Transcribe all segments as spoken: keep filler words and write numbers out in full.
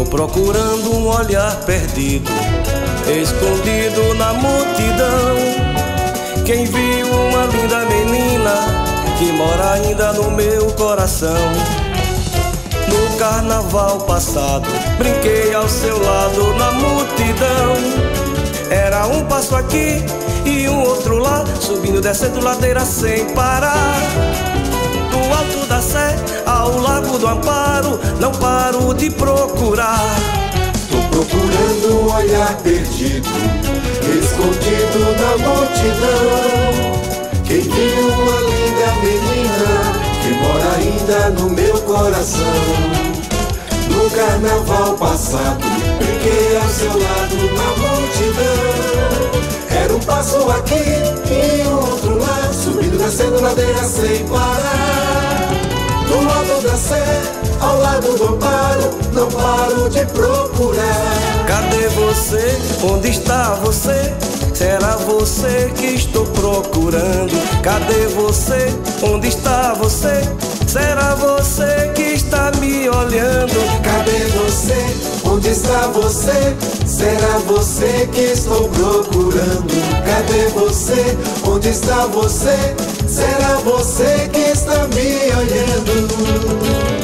procurando um olhar perdido, escondido na multidão. Quem viu uma linda menina que mora ainda no meu coração. No carnaval passado, brinquei ao seu lado na multidão. Era um passo aqui e um outro lá, subindo, descendo ladeira sem parar. Do alto da Sé ao Largo do Amparo, não paro de procurar. Tô procurando um olhar perdido, escondido na multidão. Quem viu uma linda menina que mora ainda no meu coração. No carnaval passado, brinquei ao seu lado na multidão. Era um passo aqui e um outro lá, subindo, descendo ladeira sem parar. Do alto da Sé ao Largo do Amparo, não paro de procurar. Cadê você? Onde está você? Será você que estou procurando? Cadê você? Onde está você? Será você que está me olhando? Cadê você? Onde está você? Será você que estou procurando? Cadê você? Onde está você? Será você que está me olhando?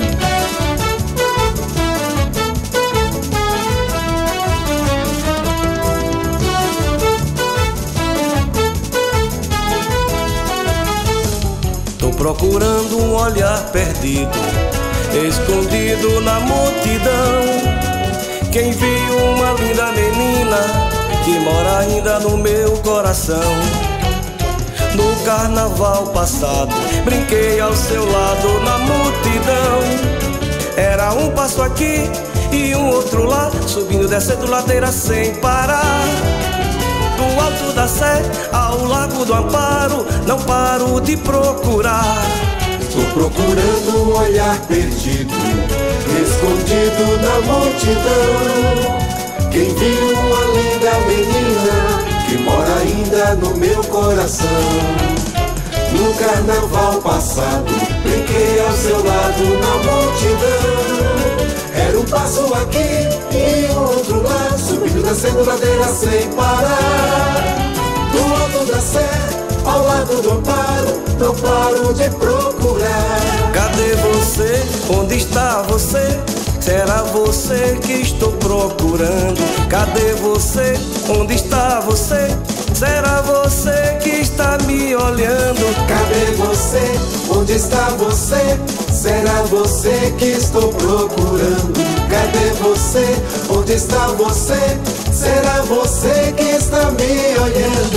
Procurando um olhar perdido, escondido na multidão. Quem viu uma linda menina que mora ainda no meu coração. No carnaval passado, brinquei ao seu lado na multidão. Era um passo aqui e um outro lá, subindo, descendo ladeira sem parar. Do alto da Sé ao Largo do Amparo, não paro de procurar. Tô procurando um olhar perdido, escondido na multidão. Quem viu uma linda menina que mora ainda no meu coração. No carnaval passado, brinquei ao seu lado na multidão. Era um passo aqui e um outro lá, subindo, descendo ladeira sem parar. Do alto da Sé ao Largo do Amparo, não paro de procurar. Cadê você? Onde está você? Será você que estou procurando? Cadê você? Onde está você? Será você que está me olhando? Cadê você? Onde está você? Será você que estou procurando? Cadê você? Onde está você? Será você que está me olhando?